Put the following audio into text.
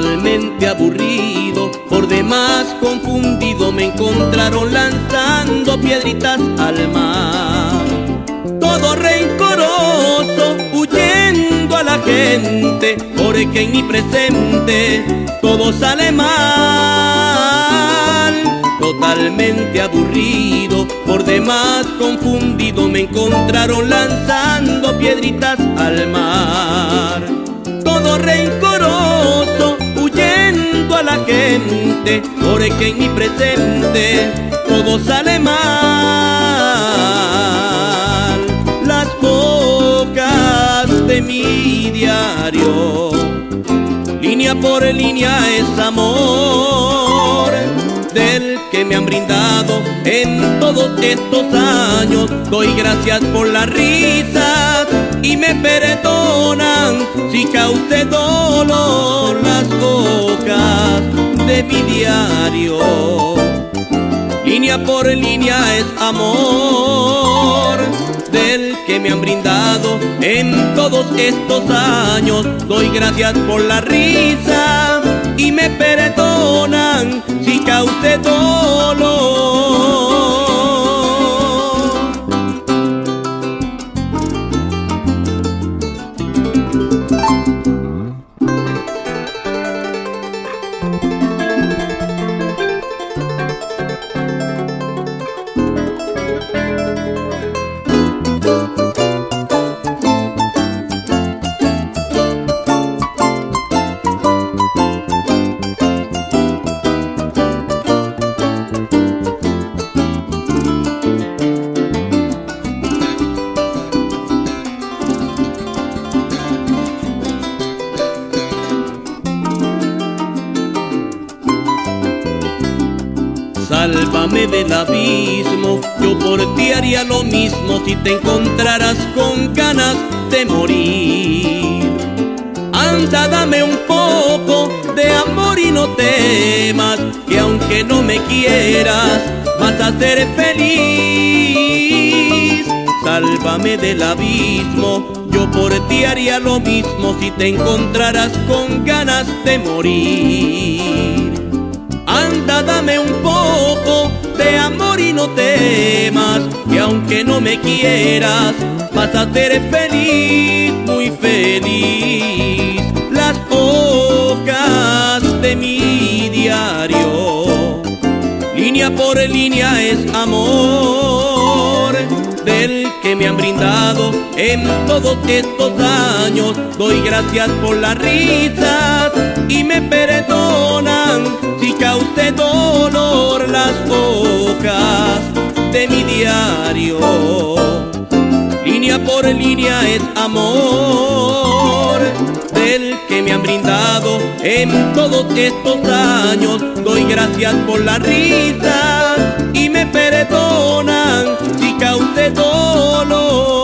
Totalmente aburrido, por demás confundido, me encontraron lanzando piedritas al mar. Todo rencoroso, huyendo a la gente, porque en mi presente todo sale mal. Totalmente aburrido, por demás confundido, me encontraron lanzando piedritas al mar. Todo rencoroso, huyendo a la gente, porque en mi presente todo sale mal. Las hojas de mi diario, línea por línea es amor, del que me han brindado en todos estos años. Doy gracias por las risas y me perdonan si causé dolor. Las hojas de mi diario, línea por línea es amor, del que me han brindado en todos estos años. Doy gracias por la risa y me perdonan si causé dolor. Sálvame del abismo, yo por ti haría lo mismo si te encontraras con ganas de morir. Anda, dame un poco de amor y no temas, que aunque no me quieras, vas a ser feliz. Sálvame del abismo, yo por ti haría lo mismo si te encontraras con ganas de morir. Anda, dame un poco de amor y no temas, que aunque no me quieras, vas a ser feliz, muy feliz. Las hojas de mi diario, línea por línea es amor, del que me han brindado en todos estos años. Doy gracias por las risas y me perdonan si causé dolor. Las hojas de mi diario, línea por línea es amor, del que me han brindado en todos estos años. Doy gracias por la risa y me perdonan si causé dolor.